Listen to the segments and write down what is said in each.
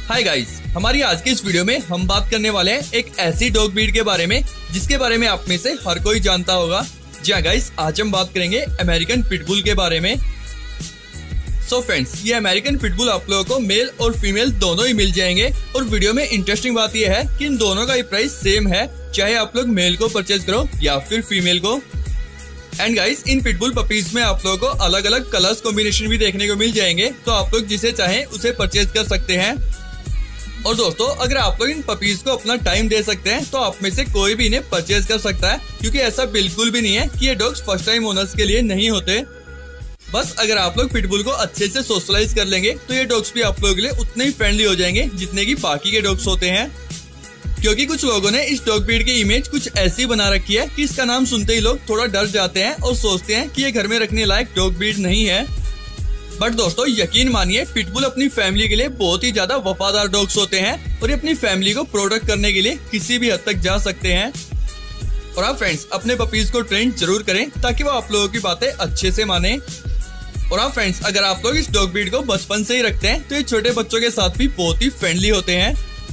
Hi guys, हमारी आज की इस वीडियो में हम बात करने वाले हैं एक ऐसी डॉग ब्रीड के बारे में जिसके बारे में आप में से हर कोई जानता होगा। जी हाँ गाइस, आज हम बात करेंगे अमेरिकन पिटबुल के बारे में। सो फ्रेंड्स, ये अमेरिकन पिटबुल आप लोगों को मेल और फीमेल दोनों ही मिल जाएंगे। और वीडियो में इंटरेस्टिंग बात यह है कि इन दोनों का ही प्राइस सेम है, चाहे आप लोग मेल को परचेज करो या फिर फीमेल को। एंड गाइस, इन पिटबुल पपीज में आप लोगों को अलग अलग कलर्स कॉम्बिनेशन भी देखने को मिल जाएंगे, तो आप लोग जिसे चाहें उसे परचेज कर सकते हैं। और दोस्तों, अगर आप लोग इन पपीज को अपना टाइम दे सकते हैं तो आप में से कोई भी इन्हें परचेज कर सकता है, क्योंकि ऐसा बिल्कुल भी नहीं है कि ये डॉग्स फर्स्ट टाइम ओनर्स के लिए नहीं होते। बस अगर आप लोग पिटबुल को अच्छे से सोशलाइज कर लेंगे तो ये डॉग्स भी आप लोगों के लिए उतने ही फ्रेंडली हो जाएंगे जितने की बाकी के डॉग्स होते हैं। क्योंकि कुछ लोगों ने इस डॉग ब्रीड की इमेज कुछ ऐसी बना रखी है कि इसका नाम सुनते ही लोग थोड़ा डर जाते हैं और सोचते हैं कि ये घर में रखने लायक डॉग ब्रीड नहीं है। बट दोस्तों, यकीन मानिए, पिटबुल अपनी फैमिली के लिए बहुत ही ज्यादा वफादार डॉग्स होते हैं और ये अपनी फैमिली को प्रोटेक्ट करने के लिए किसी भी हद तक जा सकते हैं। और आप फ्रेंड्स अपने पपीज को ट्रेन जरूर करें ताकि वो आप लोगों की बातें अच्छे से माने। और आप फ्रेंड्स, अगर आप लोग इस डॉग ब्रीड को बचपन से ही रखते हैं तो ये छोटे बच्चों के साथ भी बहुत ही फ्रेंडली होते हैं।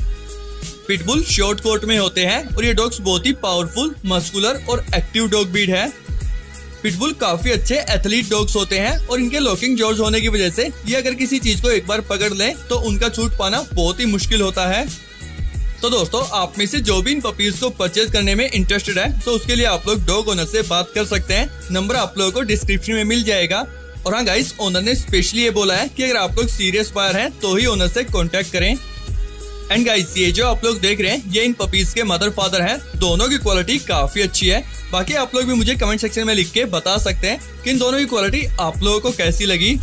पिटबुल शॉर्ट कोट में होते हैं और ये डॉग्स बहुत ही पावरफुल, मस्कुलर और एक्टिव डॉग ब्रीड है। पिटबुल काफी अच्छे एथलीट डॉग्स होते हैं और इनके लॉकिंग जॉज होने की वजह से ये अगर किसी चीज को एक बार पकड़ लें तो उनका छूट पाना बहुत ही मुश्किल होता है। तो दोस्तों, आप में से जो भी इन पपीज को परचेज करने में इंटरेस्टेड है तो उसके लिए आप लोग डॉग ओनर से बात कर सकते हैं। नंबर आप लोगों को डिस्क्रिप्शन में मिल जाएगा। और हाँ गाइस, ओनर ने स्पेशली ये बोला है कि अगर आप लोग सीरियस बायर हैं तो ही ओनर से कॉन्टेक्ट करें। एंड गाइस, ये जो आप लोग देख रहे हैं ये इन पपीज के मदर फादर हैं। दोनों की क्वालिटी काफी अच्छी है। बाकी आप लोग भी मुझे कमेंट सेक्शन में लिख के बता सकते हैं कि इन दोनों की क्वालिटी आप लोगों को कैसी लगी।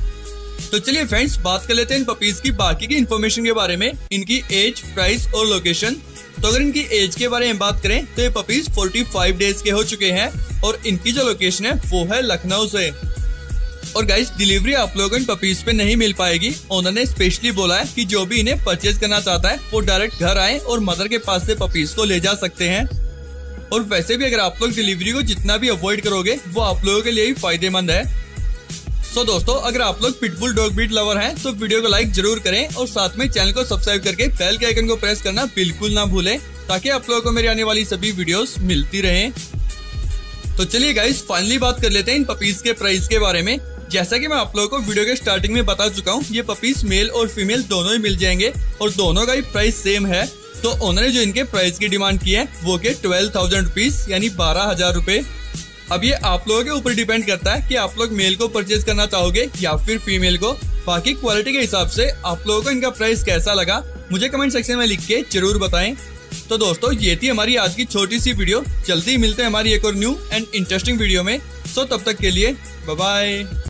तो चलिए फ्रेंड्स, बात कर लेते हैं इन पपीज की बाकी की इन्फॉर्मेशन के बारे में, इनकी एज, प्राइस और लोकेशन। तो अगर इनकी एज के बारे में बात करें तो ये पपीज 45 डेज के हो चुके हैं और इनकी जो लोकेशन है वो है लखनऊ से। और गाइस, डिलीवरी आप लोगों को इन पपीज पे नहीं मिल पाएगी। ओनर ने स्पेशली बोला है कि जो भी इन्हें परचेज करना चाहता है वो डायरेक्ट घर आए और मदर के पास से पपीज को ले जा सकते हैं। और वैसे भी अगर आप लोग डिलीवरी को जितना भी अवॉइड करोगे वो आप लोगों के लिए ही फायदेमंद है। सो दोस्तों, अगर आप लोग पिटबुल डॉग ब्रीड लवर हैं तो वीडियो को लाइक जरूर करें और साथ में चैनल को सब्सक्राइब करके बेल के आइकन को प्रेस करना बिल्कुल ना भूलें, ताकि आप लोगों को मेरी आने वाली सभी वीडियोस मिलती रहें। तो चलिए गाइस, फाइनली बात कर लेते हैं इन पपीज के प्राइस के बारे में। जैसा कि मैं आप लोगों को वीडियो के स्टार्टिंग में बता चुका हूँ, ये पपीज मेल और फीमेल दोनों ही मिल जाएंगे और दोनों का ही प्राइस सेम है। तो ओनर ने जो इनके प्राइस की डिमांड की है वो के 12,000 रुपीज, यानी 12,000 रुपए। अब ये आप लोगों के ऊपर डिपेंड करता है कि आप लोग मेल को परचेज करना चाहोगे या फिर फीमेल को। बाकी क्वालिटी के हिसाब से आप लोगों को इनका प्राइस कैसा लगा मुझे कमेंट सेक्शन में लिख के जरूर बताएं। तो दोस्तों, ये थी हमारी आज की छोटी सी वीडियो। जल्दी मिलते हैं हमारी एक और न्यू एंड इंटरेस्टिंग वीडियो में। सो तब तक के लिए बाय बाय।